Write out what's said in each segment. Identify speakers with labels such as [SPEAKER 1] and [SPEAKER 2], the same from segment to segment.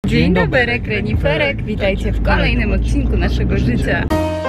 [SPEAKER 1] Dzień dobry, reniferek, witajcie w kolejnym odcinku naszego życia.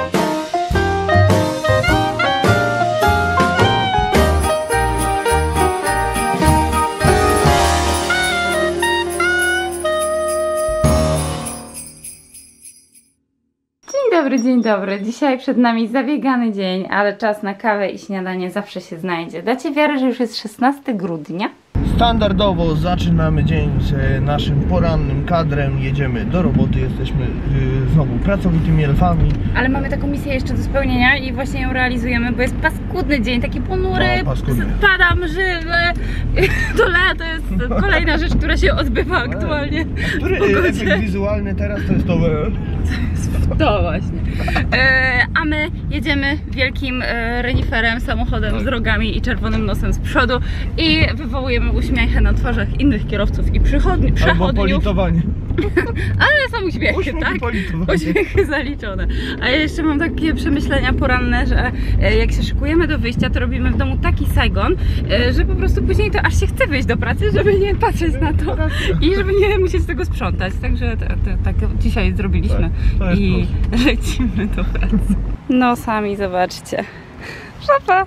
[SPEAKER 1] Dzień dobry. Dzisiaj przed nami zabiegany dzień, ale czas na kawę i śniadanie zawsze się znajdzie. Dacie wiarę, że już jest 16 grudnia?
[SPEAKER 2] Standardowo zaczynamy dzień z naszym porannym kadrem, jedziemy do roboty, jesteśmy znowu pracowitymi elfami.
[SPEAKER 1] Ale mamy taką misję jeszcze do spełnienia i właśnie ją realizujemy, bo jest paskudny dzień, taki ponury, pada mrzyle, to lato jest kolejna rzecz, która się odbywa aktualnie.
[SPEAKER 2] A który efekt wizualny teraz to jest to?
[SPEAKER 1] To właśnie. A my jedziemy wielkim reniferem, samochodem z rogami i czerwonym nosem z przodu i wywołujemy uśmiechy na twarzach innych kierowców i przechodniów.
[SPEAKER 2] Albo politowanie.
[SPEAKER 1] Ale są uśmiechy, tak? Uśmiechy zaliczone. A ja jeszcze mam takie przemyślenia poranne, że jak się szykujemy do wyjścia, to robimy w domu taki Saigon, że po prostu później to aż się chce wyjść do pracy, żeby nie patrzeć na to i żeby nie musieć tego sprzątać. Także tak dzisiaj zrobiliśmy i lecimy do pracy. No sami zobaczcie. Szafa!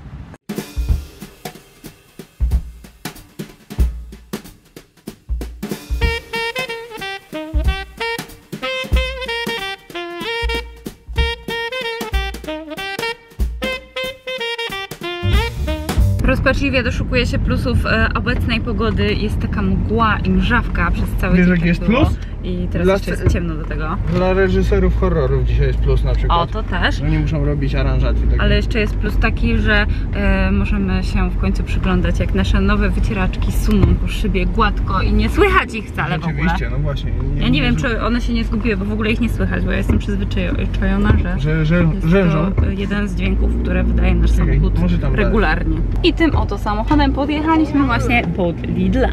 [SPEAKER 1] Rozpaczliwie doszukuję się plusów obecnej pogody. Jest taka mgła i mrzawka przez cały dzień.
[SPEAKER 2] Wiesz, jaki jest plus?
[SPEAKER 1] I teraz jeszcze jest ciemno do tego.
[SPEAKER 2] Dla reżyserów horrorów dzisiaj jest plus na przykład.
[SPEAKER 1] O, to też.
[SPEAKER 2] Oni muszą robić aranżacje.
[SPEAKER 1] Ale jeszcze jest plus taki, że możemy się w końcu przyglądać, jak nasze nowe wycieraczki suną po szybie gładko i nie słychać ich wcale w ogóle.
[SPEAKER 2] Oczywiście, no właśnie.
[SPEAKER 1] Ja nie wiem, czy one się nie zgubiły, bo w ogóle ich nie słychać, bo ja jestem przyzwyczajona, że
[SPEAKER 2] rzężą.
[SPEAKER 1] to jeden z dźwięków, które wydaje nasz samochód regularnie. I tym oto samochodem podjechaliśmy właśnie pod Lidla.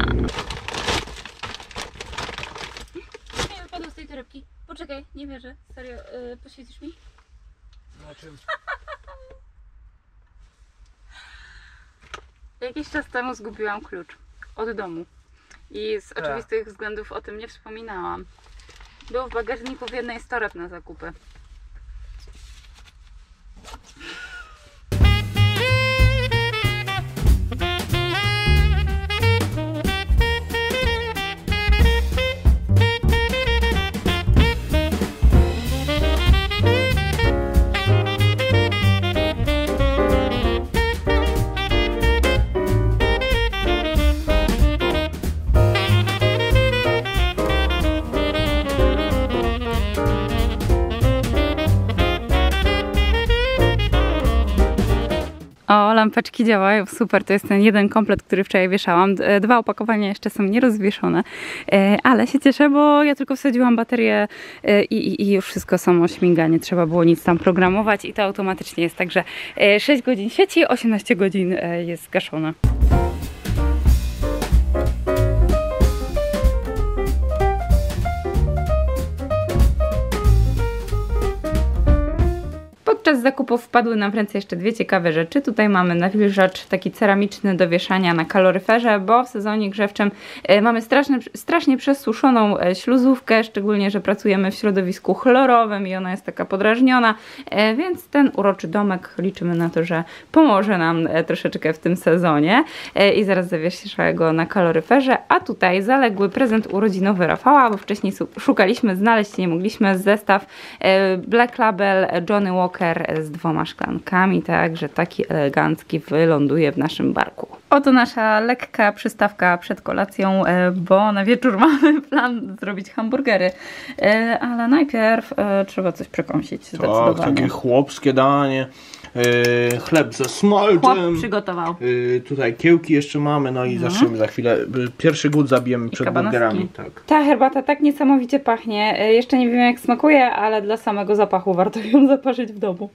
[SPEAKER 1] Wypadł z tej torebki. Poczekaj, nie wierzę. Serio, poświecisz mi?
[SPEAKER 2] Na czym?
[SPEAKER 1] Jakiś czas temu zgubiłam klucz od domu i z oczywistych względów o tym nie wspominałam. Był w bagażniku w jednej z toreb na zakupy. O, lampeczki działają, super, to jest ten jeden komplet, który wczoraj wieszałam. 2 opakowania jeszcze są nierozwieszone, ale się cieszę, bo ja tylko wsadziłam baterię i już wszystko samo śmiga, nie trzeba było nic tam programować i to automatycznie jest, także 6 godzin świeci, 18 godzin jest zgaszone. Podczas zakupów wpadły nam w ręce jeszcze 2 ciekawe rzeczy. Tutaj mamy nawilżacz taki ceramiczny do wieszania na kaloryferze, bo w sezonie grzewczym mamy strasznie przesuszoną śluzówkę, szczególnie, że pracujemy w środowisku chlorowym i ona jest taka podrażniona, więc ten uroczy domek liczymy na to, że pomoże nam troszeczkę w tym sezonie i zaraz zawieszę go na kaloryferze. A tutaj zaległy prezent urodzinowy Rafała, bo wcześniej szukaliśmy, znaleźć nie mogliśmy, zestaw Black Label Johnny Walker z 2 szklankami, także taki elegancki wyląduje w naszym barku. Oto nasza lekka przystawka przed kolacją, bo na wieczór mamy plan zrobić hamburgery, ale najpierw trzeba coś przekąsić zdecydowanie.
[SPEAKER 2] Tak, takie chłopskie danie. Chleb ze smalcem.
[SPEAKER 1] Chłop przygotował.
[SPEAKER 2] Tutaj kiełki jeszcze mamy, no i zaczniemy za chwilę. Pierwszy głód zabijemy przed burgerami. Tak.
[SPEAKER 1] Ta herbata tak niesamowicie pachnie. Jeszcze nie wiem, jak smakuje, ale dla samego zapachu warto ją zaparzyć w domu.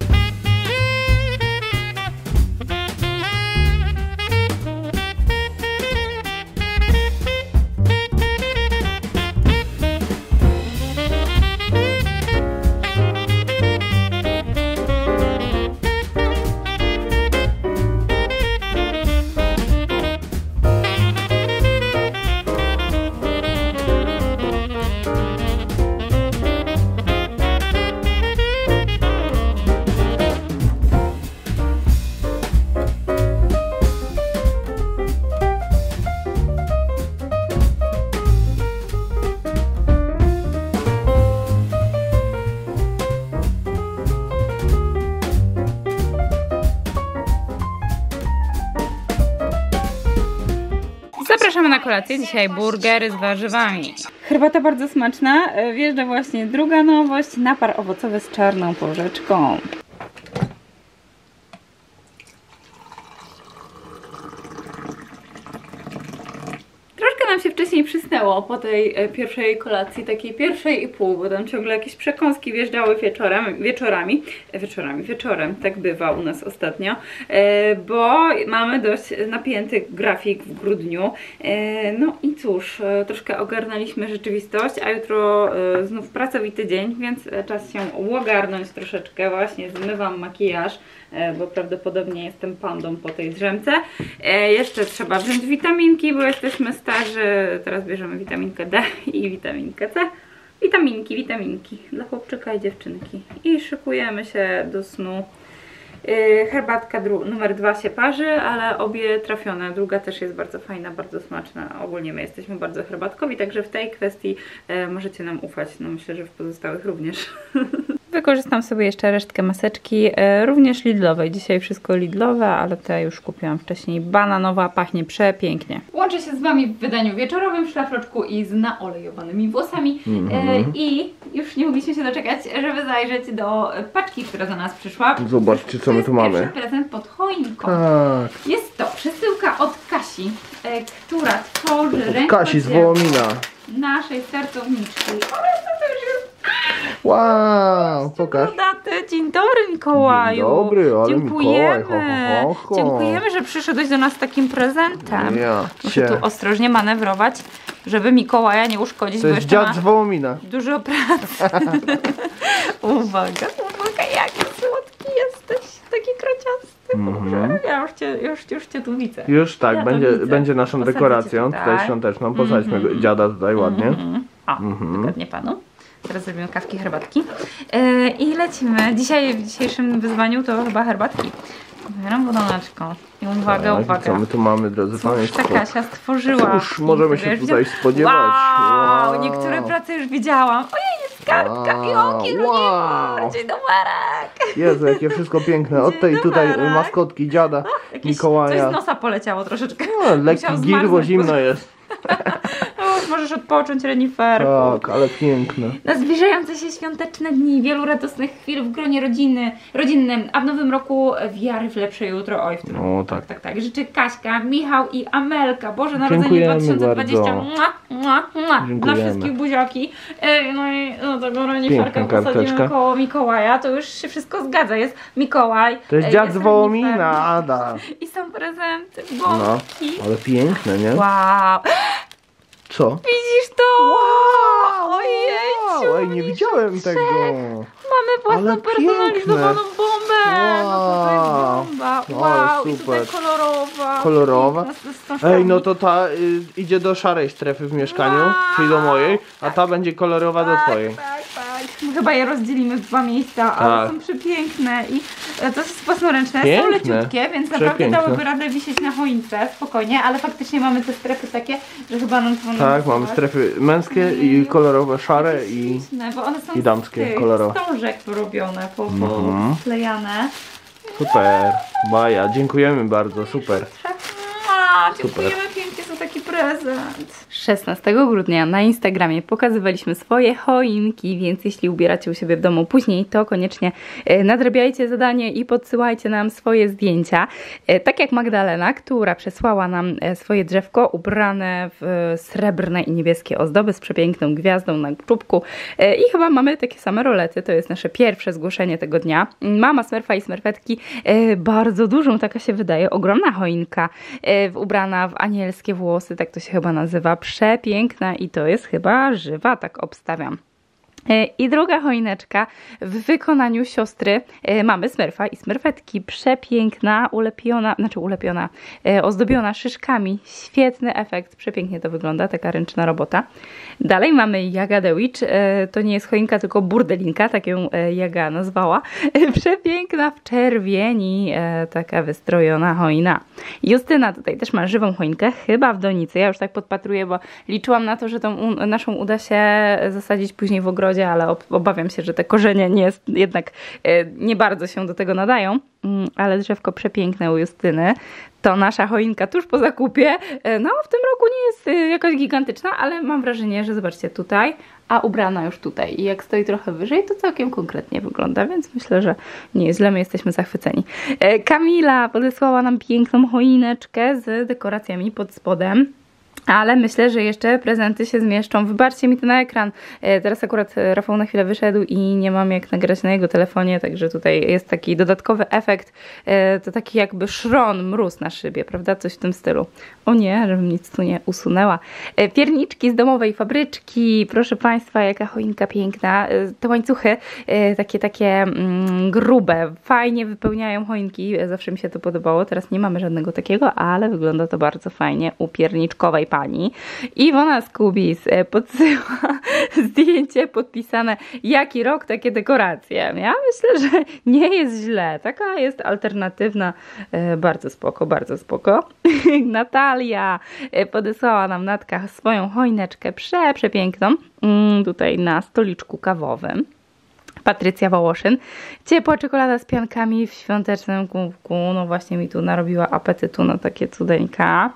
[SPEAKER 1] kolację dzisiaj burgery z warzywami. Herbata bardzo smaczna. Wjeżdża właśnie druga nowość. Napar owocowy z czarną porzeczką. Nam się wcześniej przysnęło po tej pierwszej kolacji, takiej pierwszej i pół, bo tam ciągle jakieś przekąski wjeżdżały wieczorem, tak bywa u nas ostatnio, bo mamy dość napięty grafik w grudniu. No i cóż, troszkę ogarnęliśmy rzeczywistość, a jutro znów pracowity dzień, więc czas się ogarnąć troszeczkę. Właśnie zmywam makijaż, bo prawdopodobnie jestem pandą po tej drzemce. Jeszcze trzeba wziąć witaminki, bo jesteśmy starzy. Teraz bierzemy witaminkę D i witaminkę C. Witaminki dla chłopczyka i dziewczynki. I szykujemy się do snu. Herbatka numer 2 się parzy, ale obie trafione. Druga też jest bardzo fajna, bardzo smaczna. Ogólnie my jesteśmy bardzo herbatkowi, także w tej kwestii możecie nam ufać. No myślę, że w pozostałych również. Wykorzystam sobie jeszcze resztkę maseczki, również lidlowej. Dzisiaj wszystko lidlowe, ale te już kupiłam wcześniej. Bananowa, pachnie przepięknie. Łączę się z Wami w wydaniu wieczorowym w szlafroczku i z naolejowanymi włosami. I już nie mogliśmy się doczekać, żeby zajrzeć do paczki, która do nas przyszła.
[SPEAKER 2] Zobaczcie, co my tu mamy.
[SPEAKER 1] Pierwszy prezent pod choinką.
[SPEAKER 2] Tak.
[SPEAKER 1] Jest to przesyłka od Kasi, która tworzy rękodzieło
[SPEAKER 2] Kasi z Wołomina.
[SPEAKER 1] Naszej sercowniczki. Ale to już jest...
[SPEAKER 2] Wow, pokaż.
[SPEAKER 1] Dzień dobry, Mikołaju.
[SPEAKER 2] Dzień dobry, ale
[SPEAKER 1] dziękujemy.
[SPEAKER 2] Mikołaj, ho.
[SPEAKER 1] Dziękujemy, że przyszedłeś do nas z takim prezentem.
[SPEAKER 2] Ja
[SPEAKER 1] Muszę tu ostrożnie manewrować, żeby Mikołaja nie uszkodzić,
[SPEAKER 2] to
[SPEAKER 1] bo
[SPEAKER 2] jest
[SPEAKER 1] jeszcze
[SPEAKER 2] dziad
[SPEAKER 1] ma
[SPEAKER 2] z Wołomina.
[SPEAKER 1] dużo pracy. Uwaga, jaki słodki jesteś. Taki krociasty. Boże, ja już cię tu widzę.
[SPEAKER 2] Już tak,
[SPEAKER 1] Ja to
[SPEAKER 2] będzie naszą
[SPEAKER 1] Posadzę
[SPEAKER 2] dekoracją
[SPEAKER 1] cię
[SPEAKER 2] tutaj świąteczną. Posadźmy dziada tutaj ładnie.
[SPEAKER 1] O, wygodnie panu. Teraz zrobimy kawki, herbatki. I lecimy. Dzisiaj w dzisiejszym wyzwaniu to chyba herbatki. Wybieram wodonaczką. I uwaga,
[SPEAKER 2] Tak,
[SPEAKER 1] uwaga.
[SPEAKER 2] co my tu mamy, drodzy
[SPEAKER 1] Cóż
[SPEAKER 2] Państwo?
[SPEAKER 1] ta Kasia stworzyła.
[SPEAKER 2] Cóż możemy się tutaj spodziewać?
[SPEAKER 1] Wow, niektóre prace już widziałam. Ojej, jest kartka, pionki, dzień doberek.
[SPEAKER 2] Jezu, jakie wszystko piękne. Od tej tutaj maskotki dziada Mikołaja.
[SPEAKER 1] Coś z nosa poleciało troszeczkę.
[SPEAKER 2] No, lekki gir, bo zimno jest.
[SPEAKER 1] Możesz odpocząć, reniferku.
[SPEAKER 2] Tak, ale piękne.
[SPEAKER 1] Na zbliżające się świąteczne dni, wielu radosnych chwil w gronie rodzinnym, a w nowym roku wiary w lepsze jutro. Oj, w tym
[SPEAKER 2] O,
[SPEAKER 1] roku. Tak. Życzy Kaśka, Michał i Amelka. Boże Narodzenie
[SPEAKER 2] Dziękujemy
[SPEAKER 1] 2020.
[SPEAKER 2] bardzo.
[SPEAKER 1] Dla wszystkich buziaki. No i tego reniferkę
[SPEAKER 2] Piękna
[SPEAKER 1] posadzimy
[SPEAKER 2] karteczka.
[SPEAKER 1] koło Mikołaja. To już się wszystko zgadza. Jest Mikołaj.
[SPEAKER 2] To jest dziad
[SPEAKER 1] jest
[SPEAKER 2] z Wołomina,
[SPEAKER 1] renifer.
[SPEAKER 2] Ada.
[SPEAKER 1] I są prezenty,
[SPEAKER 2] No,
[SPEAKER 1] bombki.
[SPEAKER 2] ale piękne, nie?
[SPEAKER 1] Wow.
[SPEAKER 2] Co?
[SPEAKER 1] Widzisz to?
[SPEAKER 2] Wow!
[SPEAKER 1] Ojejciu,
[SPEAKER 2] Ej, nie widziałem tego.
[SPEAKER 1] Mamy własną
[SPEAKER 2] Ale
[SPEAKER 1] personalizowaną
[SPEAKER 2] piękne.
[SPEAKER 1] bombę. No to jest
[SPEAKER 2] Wow.
[SPEAKER 1] bomba.
[SPEAKER 2] No,
[SPEAKER 1] Wow, i
[SPEAKER 2] super.
[SPEAKER 1] tutaj kolorowa.
[SPEAKER 2] Kolorowa?
[SPEAKER 1] Piękna, z tą
[SPEAKER 2] Ej, no to ta idzie do szarej strefy w mieszkaniu,
[SPEAKER 1] Wow.
[SPEAKER 2] czyli do mojej, a ta będzie kolorowa do twojej.
[SPEAKER 1] Tak. Chyba je rozdzielimy w 2 miejsca, ale
[SPEAKER 2] Tak.
[SPEAKER 1] są przepiękne i to jest własnoręczne, są
[SPEAKER 2] Piękne.
[SPEAKER 1] leciutkie, więc naprawdę
[SPEAKER 2] Przepiękne.
[SPEAKER 1] dałyby radę wisieć na choince, spokojnie, ale faktycznie mamy te strefy takie, że chyba nam to
[SPEAKER 2] Tak, mamy strefy męskie i kolorowe, szare i...
[SPEAKER 1] bo one są
[SPEAKER 2] i damskie,
[SPEAKER 1] z tych
[SPEAKER 2] kolorowe.
[SPEAKER 1] wstążek porobione, sklejane.
[SPEAKER 2] Super, baja, dziękujemy bardzo, super.
[SPEAKER 1] Dziękujemy pięknie za taki prezent. 16 grudnia na Instagramie pokazywaliśmy swoje choinki, więc jeśli ubieracie u siebie w domu później, to koniecznie nadrabiajcie zadanie i podsyłajcie nam swoje zdjęcia. Tak jak Magdalena, która przesłała nam swoje drzewko ubrane w srebrne i niebieskie ozdoby z przepiękną gwiazdą na czubku. I chyba mamy takie same rolety, to jest nasze pierwsze zgłoszenie tego dnia. Mama Smurfa i Smurfetki, bardzo dużą, taka się wydaje, ogromna choinka, ubrana w anielskie włosy, tak to się chyba nazywa, przepiękna i to jest chyba żywa, tak obstawiam. I druga choineczka w wykonaniu siostry mamy Smurfa i Smurfetki, przepiękna, ozdobiona szyszkami, świetny efekt, przepięknie to wygląda, taka ręczna robota. Dalej mamy Jaga the Witch, to nie jest choinka, tylko burdelinka, tak ją Jaga nazwała, przepiękna w czerwieni, taka wystrojona choina. Justyna tutaj też ma żywą choinkę, chyba w donicy, ja już tak podpatruję, bo liczyłam na to, że tą naszą uda się zasadzić później w ogrodzie, ale obawiam się, że te korzenie jednak nie bardzo się do tego nadają, ale drzewko przepiękne u Justyny. To nasza choinka tuż po zakupie. No, w tym roku nie jest jakaś gigantyczna, ale mam wrażenie, że zobaczcie tutaj, a ubrana już tutaj. I jak stoi trochę wyżej, to całkiem konkretnie wygląda, więc myślę, że nie jest źle, my jesteśmy zachwyceni. Kamila podesłała nam piękną choineczkę z dekoracjami pod spodem. Ale myślę, że jeszcze prezenty się zmieszczą. Wybaczcie mi to na ekran. Teraz akurat Rafał na chwilę wyszedł i nie mam jak nagrać na jego telefonie, także tutaj jest taki dodatkowy efekt. To taki jakby szron, mróz na szybie, prawda? Coś w tym stylu. O nie, żebym nic tu nie usunęła. Pierniczki z domowej fabryczki. Proszę Państwa, jaka choinka piękna. Te łańcuchy takie grube, fajnie wypełniają choinki. Zawsze mi się to podobało. Teraz nie mamy żadnego takiego, ale wygląda to bardzo fajnie u pierniczkowej pani. Iwona Skubis podsyła zdjęcie podpisane, jaki rok, takie dekoracje. Ja myślę, że nie jest źle. Taka jest alternatywna. Bardzo spoko, bardzo spoko. Natalia podesłała nam Natka swoją choineczkę przepiękną. Tutaj na stoliczku kawowym. Patrycja Wołoszyn. Ciepła czekolada z piankami w świątecznym kubku. No właśnie mi tu narobiła apetytu na takie cudeńka.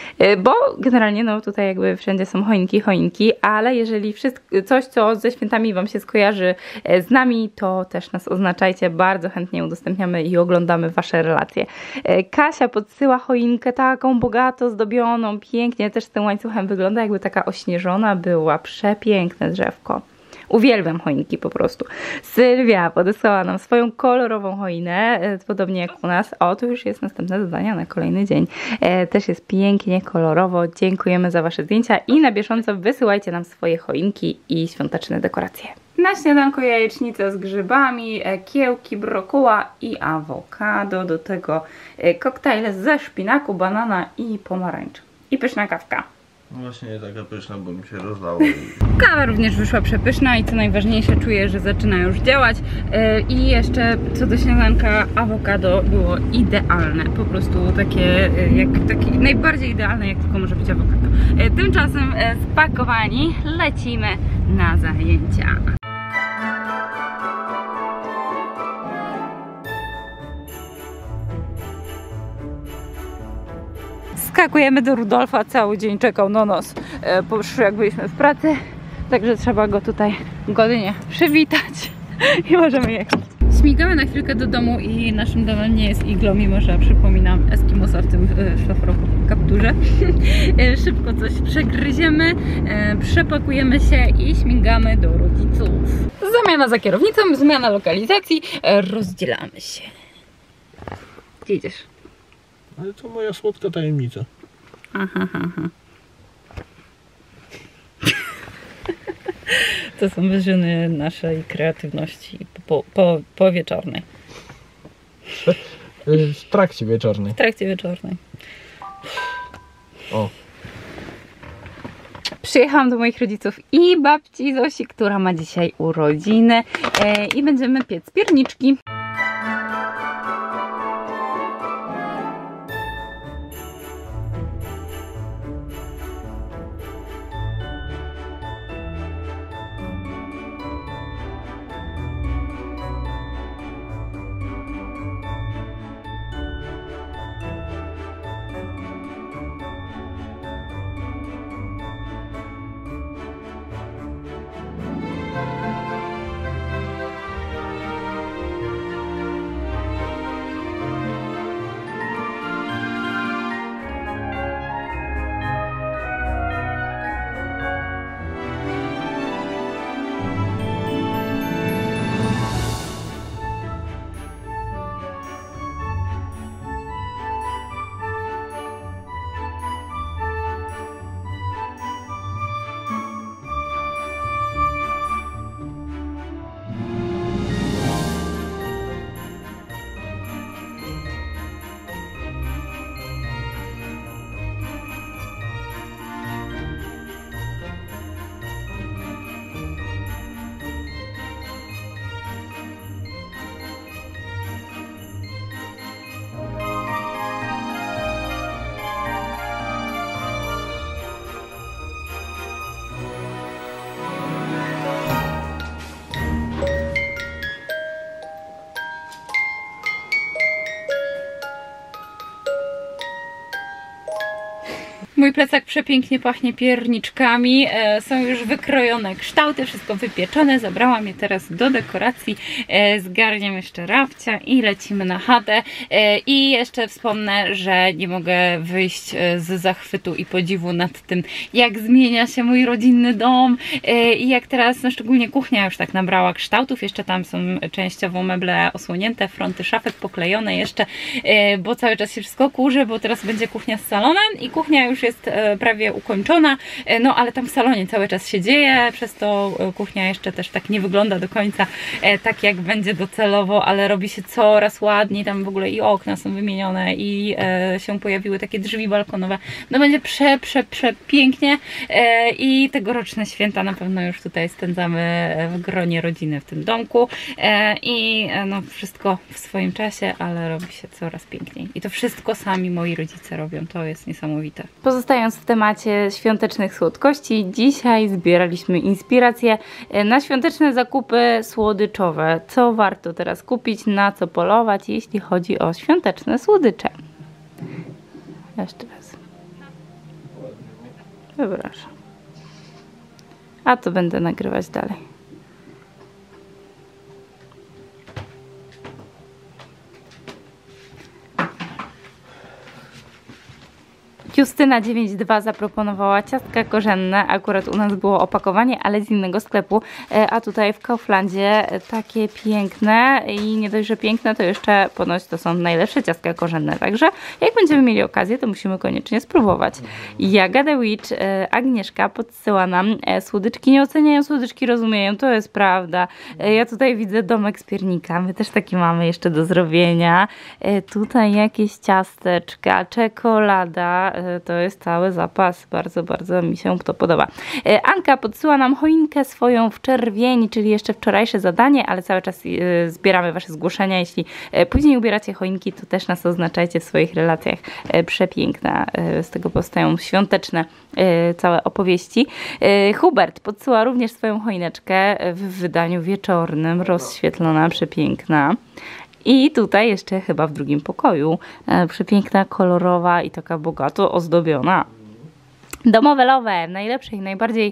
[SPEAKER 1] Bo generalnie no tutaj jakby wszędzie są choinki, ale jeżeli coś, co ze świętami Wam się skojarzy z nami, to też nas oznaczajcie. Bardzo chętnie udostępniamy i oglądamy Wasze relacje. Kasia podsyła choinkę taką bogato zdobioną, pięknie. Też z tym łańcuchem wygląda, jakby taka ośnieżona była. Przepiękne drzewko. Uwielbiam choinki po prostu. Sylwia podesłała nam swoją kolorową choinę, podobnie jak u nas. O, tu już jest następne zadanie na kolejny dzień. Też jest pięknie, kolorowo. Dziękujemy za Wasze zdjęcia i na bieżąco wysyłajcie nam swoje choinki i świąteczne dekoracje. Na śniadanko jajecznica z grzybami, kiełki, brokuła i awokado. Do tego koktajle ze szpinaku, banana i pomarańcz. I pyszna kawka.
[SPEAKER 2] Właśnie taka pyszna, bo mi się rozlało.
[SPEAKER 1] Kawa również wyszła przepyszna i co najważniejsze, czuję, że zaczyna już działać. I jeszcze co do śniadanka, awokado było idealne. Po prostu takie najbardziej idealne, jak tylko może być awokado. Tymczasem spakowani lecimy na zajęcia. Skakujemy do Rudolfa, cały dzień czekał na nas, jak byliśmy w pracy, także trzeba go tutaj godnie przywitać i możemy jechać. Śmigamy na chwilkę do domu i naszym domem nie jest iglo, mimo że przypominam Eskimosa w tym szlafroku kapturze. Szybko coś przegryziemy, przepakujemy się i śmigamy do rodziców. Zamiana za kierownicą, zmiana lokalizacji, rozdzielamy się. Gdzie idziesz?
[SPEAKER 2] Ale to moja słodka tajemnica.
[SPEAKER 1] Aha. To są wyżyny naszej kreatywności po wieczornej.
[SPEAKER 2] W trakcie wieczornej.
[SPEAKER 1] W trakcie wieczornej.
[SPEAKER 2] O.
[SPEAKER 1] Przyjechałam do moich rodziców i babci Zosi, która ma dzisiaj urodziny, i będziemy piec pierniczki. Mój plecak przepięknie pachnie pierniczkami, są już wykrojone kształty, wszystko wypieczone, zabrałam je teraz do dekoracji, zgarniam jeszcze Rafcia i lecimy na chatę. I jeszcze wspomnę, że nie mogę wyjść z zachwytu i podziwu nad tym, jak zmienia się mój rodzinny dom i jak teraz, no szczególnie kuchnia już tak nabrała kształtów, jeszcze tam są częściowo meble osłonięte, fronty szafek poklejone jeszcze, bo cały czas się wszystko kurzy, bo teraz będzie kuchnia z salonem i kuchnia już jest prawie ukończona, no ale tam w salonie cały czas się dzieje, przez to kuchnia jeszcze też tak nie wygląda do końca tak jak będzie docelowo, ale robi się coraz ładniej, tam w ogóle i okna są wymienione i się pojawiły takie drzwi balkonowe, no będzie przepięknie i tegoroczne święta na pewno już tutaj spędzamy w gronie rodziny w tym domku i no wszystko w swoim czasie, ale robi się coraz piękniej i to wszystko sami moi rodzice robią, to jest niesamowite. Pozostając w temacie świątecznych słodkości, dzisiaj zbieraliśmy inspiracje na świąteczne zakupy słodyczowe. Co warto teraz kupić, na co polować, jeśli chodzi o świąteczne słodycze. Jeszcze raz. Przepraszam. A to będę nagrywać dalej. Justyna 9.2 zaproponowała ciastka korzenne, akurat u nas było opakowanie, ale z innego sklepu, a tutaj w Kauflandzie takie piękne i nie dość, że piękne, to jeszcze ponoć to są najlepsze ciastka korzenne, także jak będziemy mieli okazję, to musimy koniecznie spróbować. Jaga The Witch, Agnieszka podsyła nam słodyczki, nie oceniają słodyczki, rozumieją, to jest prawda. Ja tutaj widzę domek z piernika, my też taki mamy jeszcze do zrobienia. Tutaj jakieś ciasteczka, czekolada, to jest cały zapas, bardzo mi się to podoba. Anka podsyła nam choinkę swoją w czerwieni, czyli jeszcze wczorajsze zadanie, ale cały czas zbieramy wasze zgłoszenia. Jeśli później ubieracie choinki, to też nas oznaczajcie w swoich relacjach. Przepiękna, z tego powstają świąteczne całe opowieści. Hubert podsyła również swoją choineczkę w wydaniu wieczornym, rozświetlona, przepiękna. I tutaj jeszcze chyba w drugim pokoju przepiękna, kolorowa i taka bogato ozdobiona. Domowe lowe, najlepsze i najbardziej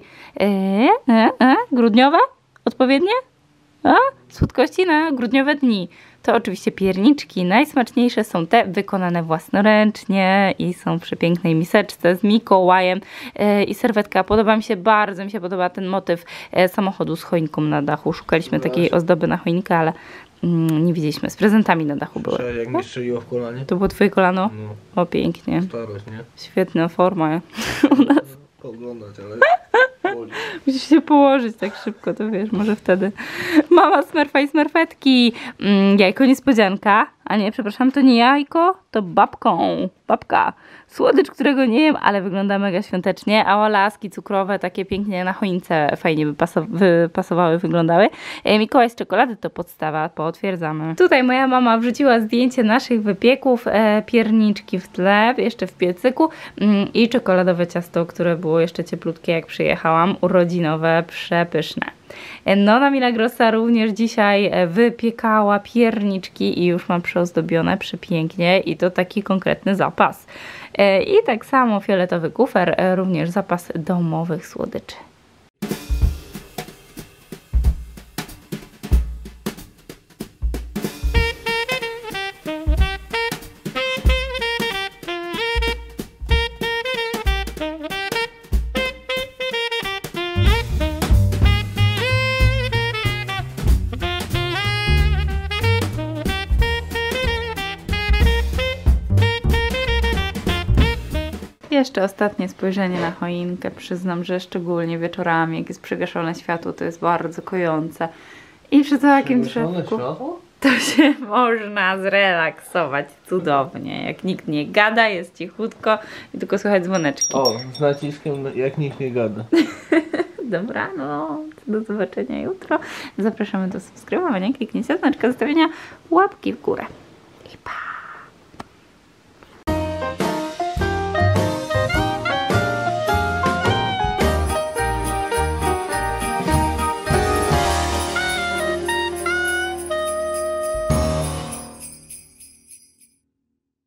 [SPEAKER 1] grudniowe, odpowiednie? Słodkości na grudniowe dni. To oczywiście pierniczki. Najsmaczniejsze są te wykonane własnoręcznie i są w przepięknej miseczce z Mikołajem i serwetka. Podoba mi się, bardzo mi się podoba ten motyw samochodu z choinką na dachu. Szukaliśmy takiej ozdoby na choinkę, ale nie widzieliśmy. Z prezentami na dachu były.
[SPEAKER 2] Jak mi strzeliło w kolanie?
[SPEAKER 1] To było twoje kolano?
[SPEAKER 2] No.
[SPEAKER 1] O, pięknie.
[SPEAKER 2] Starość, nie?
[SPEAKER 1] Świetna forma. U nas.
[SPEAKER 2] Oglądać, ale boli.
[SPEAKER 1] Musisz się położyć tak szybko, to wiesz, może wtedy. Mama Smurfa i Smurfetki. Jajko niespodzianka. A nie, przepraszam, to nie jajko, to babka. Słodycz, którego nie jem, ale wygląda mega świątecznie. A laski cukrowe, takie pięknie na choince fajnie wypasowały, wyglądały. Mikołaj z czekolady to podstawa, potwierdzamy. Tutaj moja mama wrzuciła zdjęcie naszych wypieków, pierniczki w tle, jeszcze w piecyku i czekoladowe ciasto, które było jeszcze cieplutkie jak przyjechałam, urodzinowe, przepyszne. Nona Milagrosa również dzisiaj wypiekała pierniczki i już mam przyozdobione przepięknie i to taki konkretny zapas. I tak samo fioletowy kufer, również zapas domowych słodyczy. Jeszcze ostatnie spojrzenie na choinkę. Przyznam, że szczególnie wieczorami, jak jest przygaszone światło, to jest bardzo kojące. I przy takim drzewku to się można zrelaksować cudownie. Jak nikt nie gada, jest cichutko i tylko słychać dzwoneczki.
[SPEAKER 2] O, z naciskiem jak nikt nie gada.
[SPEAKER 1] Dobra, no do zobaczenia jutro. Zapraszamy do subskrybowania, kliknięcia znaczka, zostawienia łapki w górę. I pa!